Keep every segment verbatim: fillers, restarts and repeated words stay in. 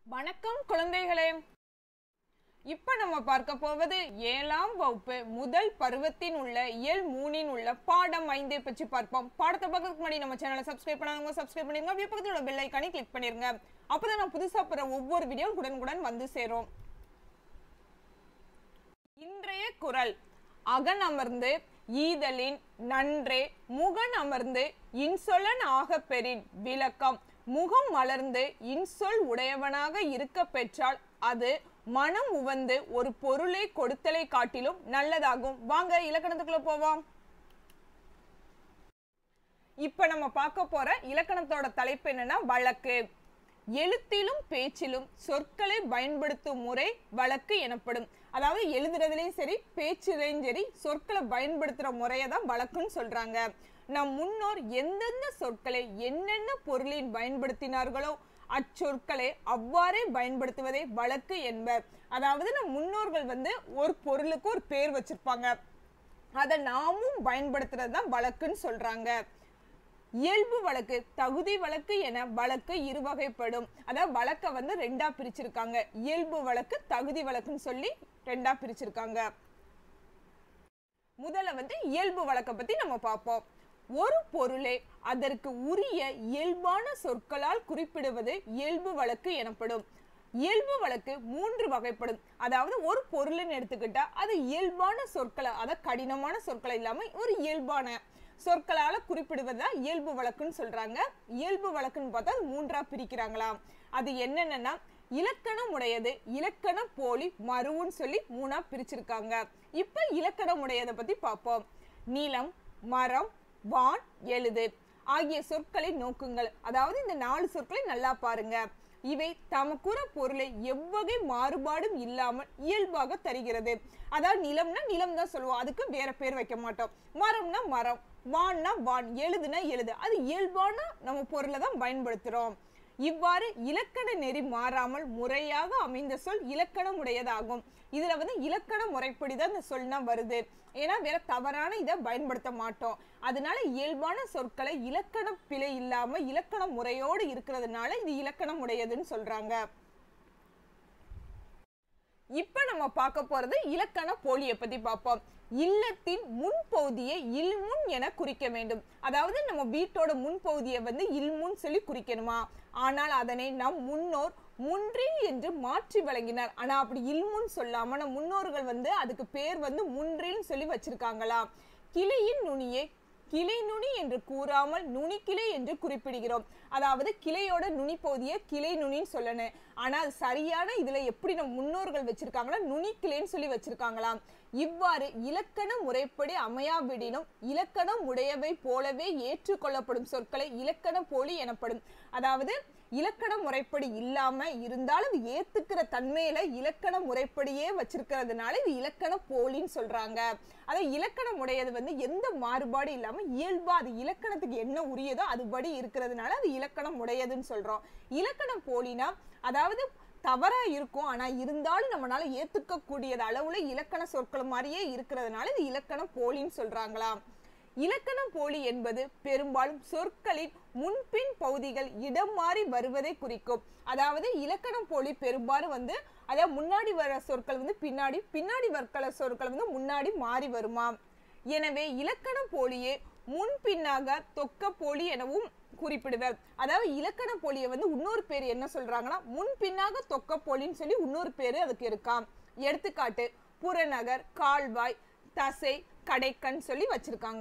வணக்கம் குழந்தைகளே. இப்ப நம்ம பார்க்க போவது ஏழாம் வகுப்பு முதல் பருவத்தின் உள்ள இயல் மூணின் உள்ள பாடம் ஐந்தை பற்றி பார்ப்போம். பாடத்தை பார்க்கறதுக்கு முன்னாடி நம்ம சேனலை சப்ஸ்கிரைப் பண்ணாதவங்க சப்ஸ்கிரைப் பண்ணிருங்க. அப்படியே பக்கத்துல உள்ள பெல் ஐகானை கிளிக் பண்ணிருங்க. அப்பதான் நான் புதுசா போற ஒவ்வொரு வீடியோ உடனுக்குடன் வந்து சேரும். இன்றைய குறள்: அகன் அமர்ந்து ஈதலின் நன்றே முகன் அமர்ந்து இன்சொலன் ஆக பெறின். விளக்கம்: முகம் மலர்ந்து இன்சொல் உடையவனாக இருக்க பெற்றால் அது மனம் உவந்து ஒரு பொருளை கொடுத்தலை காட்டிலும் நல்லதாகும். வாங்க இலக்கணத்துக்குள்ள போவோம். இப்ப நம்ம பார்க்க போற இலக்கணத்தோட தலைப்பு என்னன்னா வழக்கு. எழுத்திலும் பேச்சிலும் சொற்களை பயன்படுத்தும் முறை வழக்கு எனப்படும். அதாவது எழுதுறதுலயும் சரி பேச்சுலையும் சரி சொற்களை பயன்படுத்துற முறையை தான் வழக்குன்னு சொல்றாங்க. நம் முன்னோர் எந்தெந்த சொற்களை என்னென்ன பொருளில் பயன்படுத்தினார்களோ அச்சொற்களை அவ்வாறே பயன்படுத்துவதே வழக்கு என்பர். அதாவது நம் முன்னோர்கள் வந்து ஒரு பொருளுக்கு ஒரு பேர் வச்சிருப்பாங்க, அதை நாமும் பயன்படுத்துறது தான் வழக்குன்னு சொல்றாங்க. இயல்பு வழக்கு, தகுதி வழக்கு என வழக்கு இருவகைப்படும். அதாவது வழக்கை வந்து ரெண்டா பிரிச்சிருக்காங்க. இயல்பு வழக்கு, தகுதி வழக்குன்னு சொல்லி ரெண்டா பிரிச்சிருக்காங்க. முதல்ல வந்து இயல்பு வழக்கை பத்தி நம்ம பார்ப்போம். ஒரு பொருளை அதற்கு உரிய இயல்பான சொற்களால் குறிப்பிடுவது இயல்பு வழக்கு எனப்படும். இயல்பு வழக்கு மூன்று வகைப்படும். அதாவது ஒரு பொருள்னு எடுத்துக்கிட்டா அது இயல்பான சொற்களை, அதாவது கடினமான சொற்களை இல்லாம ஒரு இயல்பான சொற்களால குறிப்பிடுவதா இயல்பு வழக்குன்னு சொல்றாங்க. இயல்பு வழக்குன்னு பார்த்தா மூன்றா பிரிக்கிறாங்களாம். அது என்னென்னா இலக்கணம் உடையது, இலக்கண போலி, மருவுன்னு சொல்லி மூணா பிரிச்சிருக்காங்க. இப்ப இலக்கணம் உடையதை பத்தி பார்ப்போம். நிலம், மரம், வான், எழுது ஆகிய சொற்களை நோக்குங்கள். அதாவது இந்த நாலு சொற்களை நல்லா பாருங்க. இவை தமக்குற பொருளை எவ்வகை மாறுபாடும் இல்லாமல் இயல்பாக தருகிறது. அதாவது நிலம்னா நிலம் தான் சொல்லுவோம், அதுக்கு வேற பேர் வைக்க மாட்டோம். மரம்னா மரம், வான்னா வான், எழுதுனா எழுது, அது இயல்பான நம்ம பொருளை தான் பயன்படுத்துறோம். இவ்வாறு இலக்கண நெறி மாறாமல் முறையாக அமைந்த சொல் இலக்கணம் உடையதாகும். இதுல வந்து இலக்கண முறைப்படிதான் இந்த சொல்னா வருது. ஏன்னா வேற தவறான இதை பயன்படுத்த மாட்டோம். அதனால இயல்பான சொற்களை இலக்கண பிழை இல்லாம இலக்கண முறையோடு இருக்கிறதுனால இது இலக்கணம் உடையதுன்னு சொல்றாங்க. இப்ப நம்ம பார்க்க போறது இலக்கண போலியை பத்தி பார்ப்போம். இல்லத்தின் முன்பகுதியை இல்முன் என குறிக்க வேண்டும். அதாவது நம்ம வீட்டோட முன்பகுதியை வந்து இல்முன் சொல்லி குறிக்கணுமா? ஆனால் அதனை நம் முன்னோர் முன்றில் என்று மாற்றி வழங்கினார். ஆனா அப்படி இல்முன் சொல்லாம நம் முன்னோர்கள் வந்து அதுக்கு பேர் வந்து முன்றில் சொல்லி வச்சிருக்காங்களா. கிளையின் நுனியை கிளை நுனி என்று கூறாமல் நுனிக்கிளை என்று குறிப்பிடுகிறோம். அதாவது கிளையோட நுனி பகுதியை கிளை நுனின்னு சொல்லணும். ஆனா அது சரியான இதுல எப்படி நம்ம முன்னோர்கள் வச்சிருக்காங்களா நுனி கிளைன்னு சொல்லி வச்சிருக்காங்களாம். இவ்வாறு இலக்கண முறைப்படி அமையாவிடினும் இலக்கணம் உடையவை போலவே ஏற்றுக்கொள்ளப்படும் சொற்களை இலக்கண போலி எனப்படும். அதாவது இலக்கண முறைப்படி இல்லாம இருந்தாலும் இது ஏத்துக்கிற தன்மையில இலக்கண முறைப்படியே வச்சிருக்கிறதுனால இது இலக்கண போலின்னு சொல்றாங்க. அதை இலக்கணம் உடையது வந்து எந்த மாறுபாடு இல்லாம இயல்பா அது இலக்கணத்துக்கு என்ன உரியதோ அதுபடி இருக்கிறதுனால அது இலக்கணம் உடையதுன்னு சொல்றோம். இலக்கணம் போலினா அதாவது தவறா இருக்கும், ஆனா இருந்தாலும் நம்மளால ஏத்துக்க கூடியது அளவுல இலக்கண சொற்கள் மாதிரியே இருக்கிறதுனால இது இலக்கணம் போலின்னு சொல்றாங்களாம். இலக்கணம் போலி என்பது பெரும்பாலும் சொற்களின் முன்பின் பகுதிகள் இடம் மாறி வருவதை குறிக்கும். அதாவது இலக்கணம் போலி பெரும்பாலும் வந்து அதாவது முன்னாடி வர சொற்கள் வந்து பின்னாடி, பின்னாடி வர சொற்கள் வந்து முன்னாடி மாறி வருமாம். எனவே இலக்கணம் போலியே முன்பின்னாக தொக்க போலி எனவும் குறிப்பிடுவர். அதாவது இலக்கண போலியை வந்து இன்னொரு பேர் என்ன சொல்றாங்கன்னா முன்பின்னாக தொக்க போலின்னு சொல்லி இன்னொரு பேரு அதுக்கு இருக்காம். எடுத்துக்காட்டு புறநகர், கால்வாய், தசை, கடைக்கண் சொல்லி வச்சிருக்காங்க.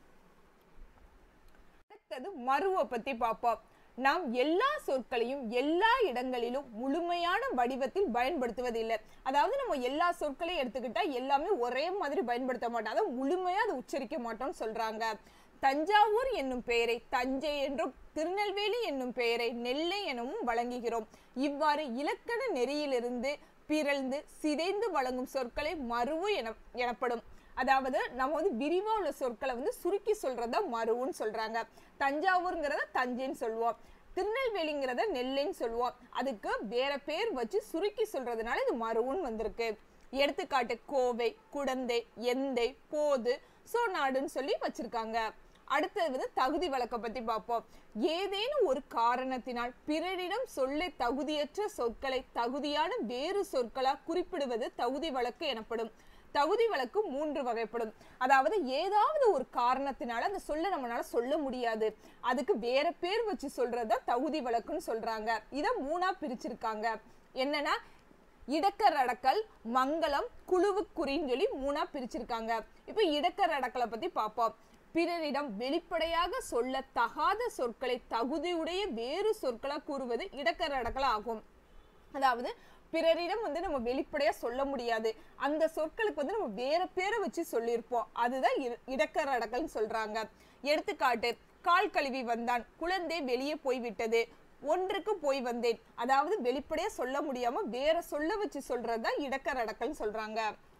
அடுத்தது மருவை பத்தி பார்ப்போம். நாம் எல்லா சொற்களையும் எல்லா இடங்களிலும் முழுமையான வடிவத்தில் பயன்படுத்துவதில்லை. அதாவது நம்ம எல்லா சொற்களையும் எடுத்துக்கிட்டா எல்லாமே ஒரே மாதிரி பயன்படுத்த மாட்டோம், அதை முழுமையா அதை உச்சரிக்க மாட்டோம்னு சொல்றாங்க. தஞ்சாவூர் என்னும் பெயரை தஞ்சை என்றும் திருநெல்வேலி என்னும் பெயரை நெல்லை எனவும் வழங்குகிறோம். இவ்வாறு இலக்கண நெறியிலிருந்து பிறழ்ந்து சிதைந்து வழங்கும் சொற்களை மருவு என எனப்படும். அதாவது நம்ம வந்து விரிவா உள்ள சொற்களை வந்து சுருக்கி சொல்றத மருவுன்னு சொல்றாங்க. தஞ்சாவூர்ங்கிறத தஞ்சைன்னு சொல்லுவோம், திருநெல்வேலிங்கிறத நெல்லைன்னு சொல்லுவோம். அதுக்கு வேற பேர் வச்சு சுருக்கி சொல்றதுனால இது மருவுன்னு வந்திருக்கு. எடுத்துக்காட்டு கோவை, குடந்தை, எந்தை, போது, சோநாடுன்னு சொல்லி வச்சிருக்காங்க. அடுத்தது வந்து தகுதி வழக்க பத்தி பார்ப்போம். ஏதேனும் ஒரு காரணத்தினால் பிறரிடம் சொல்ல தகுதியற்ற சொற்களை தகுதியான வேறு சொற்களா குறிப்பிடுவது தகுதி வழக்கு எனப்படும். தகுதி வழக்கு மூன்று வகைப்படும். அதாவது ஏதாவது ஒரு காரணத்தினால அந்த சொல்ல நம்மளால சொல்ல முடியாது, அதுக்கு வேற பேர் வச்சு சொல்றத தகுதி வழக்குன்னு சொல்றாங்க. இத மூணா பிரிச்சிருக்காங்க. என்னன்னா இடக்கர் அடக்கல், மங்களம், குழுவுக்குறின்னு சொல்லி மூணா பிரிச்சிருக்காங்க. இப்ப இடக்கர் அடக்கலை பத்தி பார்ப்போம். பிறரிடம் வெளிப்படையாக சொல்ல தகாத சொற்களை தகுதியுடைய வேறு சொற்களா கூறுவது இடக்கர் அடக்கல் ஆகும். அதாவது பிறரிடம் வந்து நம்ம வெளிப்படையா சொல்ல முடியாது, அந்த சொற்களுக்கு வந்து நம்ம வேற பேரை வச்சு சொல்லியிருப்போம், அதுதான் இடக்கர் அடக்கல்னு சொல்றாங்க. எடுத்துக்காட்டு, கால் கழுவி வந்தான், குழந்தை வெளியே போய்விட்டது, ஒன்றுக்கு போய் வந்தேன். அதாவது வெளிப்படையா சொல்ல முடியாம வேற சொல்ல வச்சு சொல்றதுதான் இடக்கர் அடக்கல்னு சொல்றாங்க.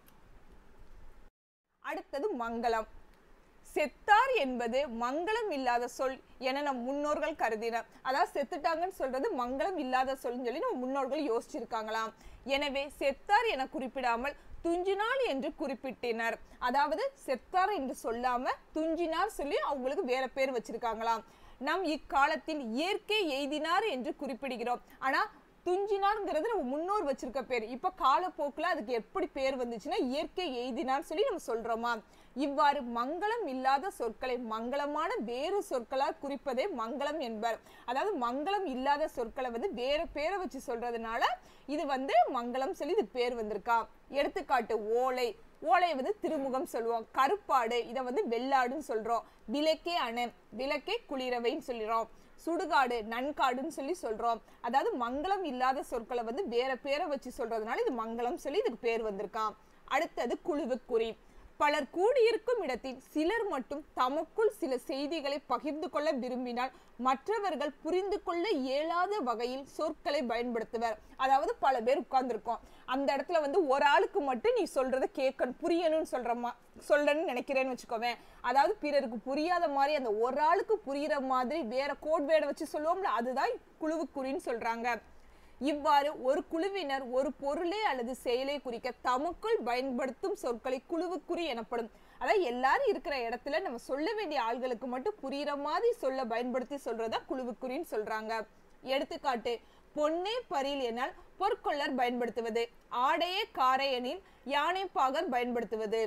அடுத்தது மங்களம். செத்தார் என்பது மங்களம் இல்லாத சொல் என நம் முன்னோர்கள் கருதினர். அதாவது செத்துட்டாங்கன்னு சொல்றது மங்களம் இல்லாத சொல்னு சொல்லி நம்ம முன்னோர்கள் யோசிச்சிருக்காங்களாம். எனவே செத்தார் என குறிப்பிடாமல் துஞ்சினார் என்று குறிப்பிட்டனர். அதாவது செத்தார் என்று சொல்லாம துஞ்சினார் சொல்லி அவங்களுக்கு வேற பேர் வச்சிருக்காங்களாம். நம் இக்காலத்தில் இயற்கை எய்தினார் என்று குறிப்பிடுகிறோம். ஆனா துஞ்சினார்ங்கிறது நம்ம முன்னோர் வச்சிருக்க பேர். இப்ப காலப்போக்குல அதுக்கு எப்படி பேர் வந்துச்சுன்னா இயற்கை எய்தினார் சொல்லி நம்ம சொல்றோமா. இவ்வாறு மங்களம் இல்லாத சொற்களை மங்களமான வேறு சொற்களால் குறிப்பதே மங்களம் என்பர். அதாவது மங்களம் இல்லாத சொற்களை வந்து வேற பேரை வச்சு சொல்றதுனால இது வந்து மங்களம் சொல்லி இது பேர் வந்திருக்கா. எடுத்துக்காட்டு, ஓலை. ஓலை வந்து திருமுகம் சொல்லுவோம். கருப்பாடு, இதை வந்து வெள்ளாடுன்னு சொல்றோம். விளக்கே அணை, விளக்கே குளிரவைன்னு சொல்லிடுறோம். சுடுகாடு நன்காடுன்னு சொல்லி சொல்றோம். அதாவது மங்களம் இல்லாத சொற்களை வந்து வேற பேரை வச்சு சொல்றதுனால இது மங்களம் சொல்லி இதுக்கு பேர் வந்திருக்கான். அடுத்தது குழுவுக்குறி. பலர் கூடியிருக்கும் இடத்தில் சிலர் மட்டும் தமக்குள் சில செய்திகளை பகிர்ந்து கொள்ள விரும்பினால் மற்றவர்கள் புரிந்து கொள்ள இயலாத வகையில் சொற்களை பயன்படுத்துவர். அதாவது பல பேர் உட்கார்ந்துருக்கோம், அந்த இடத்துல வந்து ஒரு ஆளுக்கு மட்டும் நீ சொல்றத கேட்கணும், புரியணும்னு சொல்றமா சொல்றேன்னு நினைக்கிறேன்னு வச்சுக்கோவேன். அதாவது பிறருக்கு புரியாத மாதிரி அந்த ஒரு ஆளுக்கு புரியுற மாதிரி வேற கோட் வேர்டை வச்சு சொல்லுவோம்ல, அதுதான் குழுவுக்குறின்னு சொல்றாங்க. இவ்வாறு ஒரு குழுவினர் ஒரு பொருளை அல்லது செயலை குறிக்க தமக்குள் பயன்படுத்தும் சொற்களை குழுவுக்குறி எனப்படும். அதாவது எல்லாரும் இருக்கிற இடத்துல நம்ம சொல்ல வேண்டிய ஆள்களுக்கு மட்டும் புரியுற மாதிரி சொல்ல பயன்படுத்தி சொல்றதா குழுவுக்குறின்னு சொல்றாங்க. எடுத்துக்காட்டு, பொன்னே பரில் எனால் பொற்கொள்ளர் பயன்படுத்துவது, ஆடையே காரை எனில் யானை பாகர் பயன்படுத்துவது.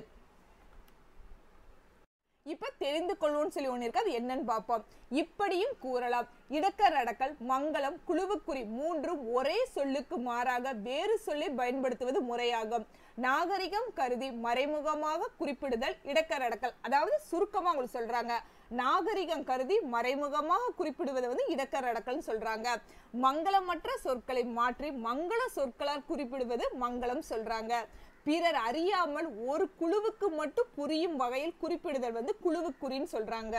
இப்ப தெரிந்து கொள்வோம்னு சொல்லி ஒண்ணு இருக்கு, அது என்னன்னு பார்ப்போம். இப்படியும் கூறலாம், இடக்கர் அடக்கல், மங்களம், குழுவுக்குறி மூன்றும் ஒரே சொல்லுக்கு மாறாக வேறு சொல்லை பயன்படுத்துவது முறையாகும். நாகரிகம் கருதி மறைமுகமாக குறிப்பிடுதல் இடக்கர் அடக்கல். அதாவது சுருக்கமா உங்களுக்கு சொல்றாங்க, நாகரிகம் கருதி மறைமுகமாக குறிப்பிடுவது வந்து இடக்கர் அடக்கல்னு சொல்றாங்க. மங்களமற்ற சொற்களை மாற்றி மங்கள சொற்களால் குறிப்பிடுவது மங்களம் சொல்றாங்க. பிறர் அறியாமல் ஒரு குழுவுக்கு மட்டும் புரியும் வகையில் குறிப்பிடுதல் வந்து குழுவுக்குறின்னு சொல்றாங்க.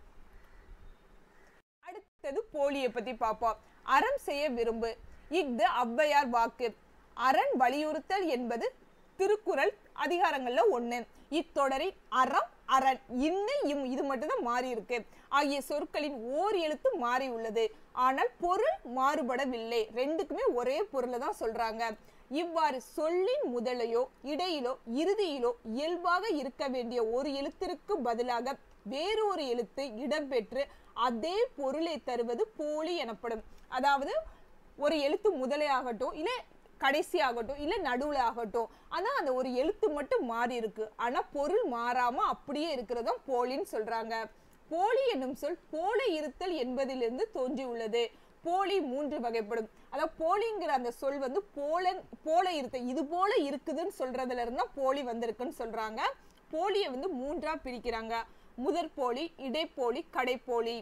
அடுத்தது போலியை பத்தி பார்ப்போம். அறம் செய்ய விரும்பு. இஃது ஔவையார் வாக்கு. அரண் வலியுறுத்தல் என்பது திருக்குறள் அதிகாரங்கள்ல ஒண்ணு. இத்தொடரில் அறம், அரண், இன்னை, இம் இது மட்டும்தான் மாறி இருக்கு. ஆகிய சொற்களின் ஓர் எழுத்து மாறி உள்ளது, ஆனால் பொருள் மாறுபடவில்லை. ரெண்டுக்குமே ஒரே பொருளை தான் சொல்றாங்க. இவ்வாறு சொல்லின் முதலையோ இடையிலோ இறுதியிலோ இயல்பாக இருக்க வேண்டிய ஒரு எழுத்திற்கு பதிலாக வேறொரு எழுத்து இடம்பெற்று அதே பொருளை தருவது போலி எனப்படும். அதாவது ஒரு எழுத்து முதலே ஆகட்டும், இல்ல கடைசி ஆகட்டும், இல்ல நடுவுல ஆகட்டும், ஆனா அந்த ஒரு எழுத்து மட்டும் மாறி இருக்கு, ஆனா பொருள் மாறாம அப்படியே இருக்கிறதும் போலின்னு சொல்றாங்க. போலி என்னும் சொல் போல இருத்தல் என்பதிலிருந்து தோன்றி உள்ளது. போலி மூன்று வகைப்படும். அதாவது போலிங்கிற அந்த சொல் வந்து போல போல இருக்க இது போல இருக்குதுன்னு சொல்றதுல இருந்தா போலி வந்திருக்குன்னு சொல்றாங்க. போலியை வந்து மூன்றா பிரிக்கிறாங்க. முதற் போலி, இடைப்போலி, கடைப்போலி.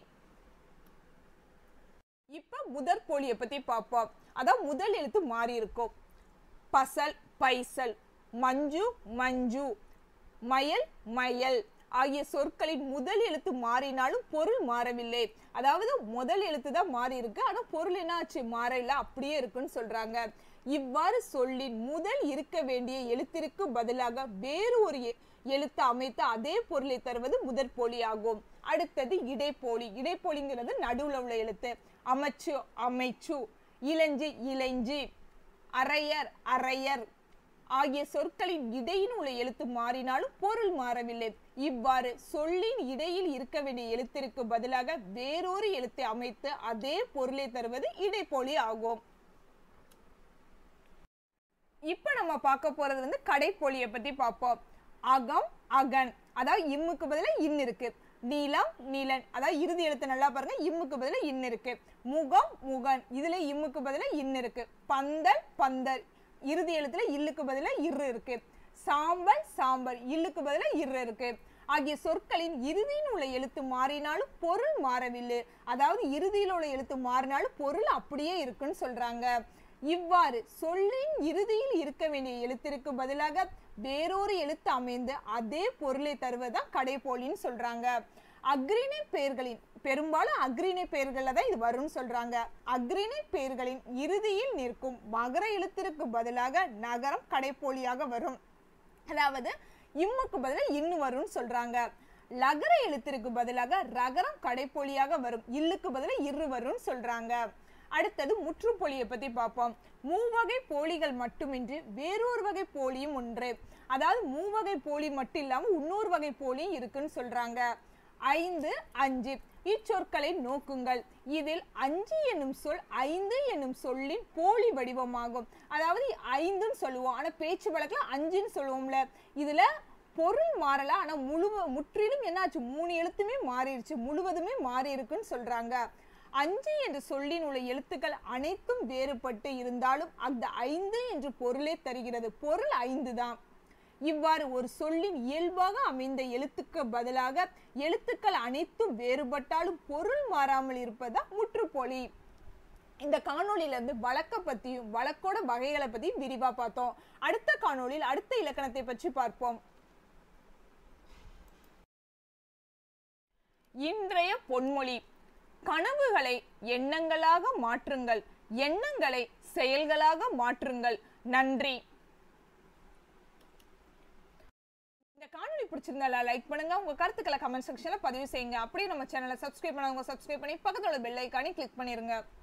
இப்ப முதற் போலியை பத்தி பார்ப்போம். அதான் முதல் எழுத்து மாறி இருக்கும். பசல், பைசல், மஞ்சு, மஞ்சு, மயல், மயல் ஆகிய சொற்களின் முதல் எழுத்து மாறினாலும் பொருள் மாறவில்லை. அதாவது முதல் எழுத்து தான் மாறி இருக்கு, ஆனா பொருள் என்ன ஆச்சு, மாறல, அப்படியே இருக்குன்னு சொல்றாங்க. இவ்வாறு சொல்லின் முதல் இருக்க வேண்டிய எழுத்திற்கு பதிலாக வேறு ஒரு எழுத்து அமைத்து அதே பொருளை தருவது முதற் போலி ஆகும். அடுத்தது இடைப்போலி. இடைப்போலிங்கிறது நடுவுல உள்ள எழுத்து. அமைச்சு, அமைச்சு, இளஞ்சி, இளைஞ்சி, அரையர், அரையர், ஆகிய சொற்களின் இடையில் உள்ள எழுத்து மாறினாலும் பொருள் மாறவில்லை. இவ்வாறு சொல்லின் இடையில் இருக்க வேண்டிய எழுத்திற்கு பதிலாக வேறொரு எழுத்தை அமைத்து அதே பொருளை தருவது இடைப்பொலி ஆகும். இப்ப நம்ம பார்க்க போறது வந்து கடைப்பொலியை பத்தி பார்ப்போம். அகம் அகன், அதாவது இம்முக்கு பதிலா இன் இருக்கு. நீலம் நீலன், அதாவது இறுதி எழுத்து நல்லா பாருங்க, இம்முக்கு பதிலா இன் இருக்கு. முகம் முகன், இதுல இம்முக்கு பதிலா இன் இருக்கு. பந்தல் பந்தர், இறுதி எழுத்துல இல்லுக்கு பதிலா இரு இருக்கு. சாம்பல் சாம்பல், இல்லுக்கு பதிலா இரு இருக்கு. ஆகிய சொற்களின் இறுதியில் உள்ள எழுத்து மாறினாலும் பொருள் மாறவில்லை. அதாவது இறுதியில் உள்ள எழுத்து மாறினாலும் பொருள் அப்படியே இருக்குன்னு சொல்றாங்க. இவ்வாறு சொல்லின் இறுதியில் இருக்க வேண்டிய எழுத்திற்கு பதிலாக வேறொரு எழுத்து அமைந்து அதே பொருளை தருவதுதான் கடைப்பொலின்னு சொல்றாங்க. அக்ரிணை பெயர்களின், பெரும்பாலும் அக்ரிணை பெயர்கள்ல தான் இது வரும்னு சொல்றாங்க. அக்ரிணை பெயர்களின் இறுதியில் நிற்கும் மகர எழுத்திற்கு பதிலாக நகரம் கடைப்பொலியாக வரும். அதாவது இம்முக்கு பதிலாக இன்னு வரும்னு சொல்றாங்க. லகர எழுத்திற்கு பதிலாக ரகரம் கடைப்பொலியாக வரும். இல்லுக்கு பதிலாக இரு வரும்னு சொல்றாங்க. அடுத்தது முற்றுப்பொலியை பத்தி பார்ப்போம். மூவகை போலிகள் மட்டுமின்றி வேறொரு வகை போலியும் ஒன்று. அதாவது மூவகை போலி மட்டும் இல்லாம இன்னொரு வகை போலியும் இருக்குன்னு சொல்றாங்க. ஐந்து அஞ்சு, இச்சொற்களை நோக்குங்கள். இதில் அஞ்சு என்னும் சொல் ஐந்து என்னும் சொல்லின் போலி வடிவமாகும். அதாவது ஐந்துன்னு சொல்லுவோம், ஆனா பேச்சு வழக்குல அஞ்சுன்னு சொல்லுவோம்ல. இதுல பொருள் மாறல, ஆனா முழு முற்றிலும் என்னாச்சு, மூணு எழுத்துமே மாறிடுச்சு, முழுவதுமே மாறி இருக்குன்னு சொல்றாங்க. அஞ்சு என்ற சொல்லின் உள்ள எழுத்துக்கள் அனைத்தும் வேறுபட்டு இருந்தாலும் அந்த ஐந்து என்று பொருளே தருகிறது. பொருள் ஐந்து தான். இவ்வாறு ஒரு சொல்லின் இயல்பாக அமைந்த எழுத்துக்கு பதிலாக எழுத்துக்கள் அனைத்தும் வேறுபட்டாலும் பொருள் மாறாமல் இருப்பதா முற்றுப்பொலி. இந்த காணொலியில இருந்து வழக்க பத்தியும் வழக்கோட வகைகளை பத்தியும் விரிவா பார்த்தோம். அடுத்த காணொலியில் அடுத்த இலக்கணத்தை பற்றி பார்ப்போம். இன்றைய பொன்மொழி: கனவுகளை எண்ணங்களாக மாற்றுங்கள், எண்ணங்களை செயல்களாக மாற்றுங்கள். நன்றி. இந்த காணொளி பிடிச்சிருந்தா லைக் பண்ணுங்க, உங்க கருத்துக்களை கமெண்ட் செக்ஷன்ல பதிவு செய்யுங்க. அப்படியே நம்ம சேனலை சப்ஸ்கிரைப் பண்ணாதவங்க சப்ஸ்கிரைப் பண்ணி பக்கத்துல பெல் ஐகானை கிளிக் பண்ணிருங்க.